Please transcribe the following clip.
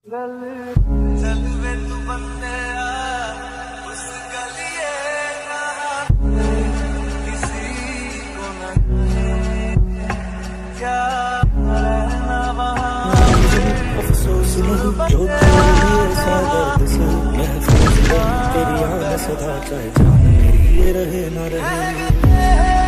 चल वे तू बंदे उस गलिए किसी को न क्या रहना वहाँ अफसोस नहीं जो तेरे ऐसा दर्द से महफूज रही तेरी याद सदा चाहे जान मेरी ये रहे न रहे।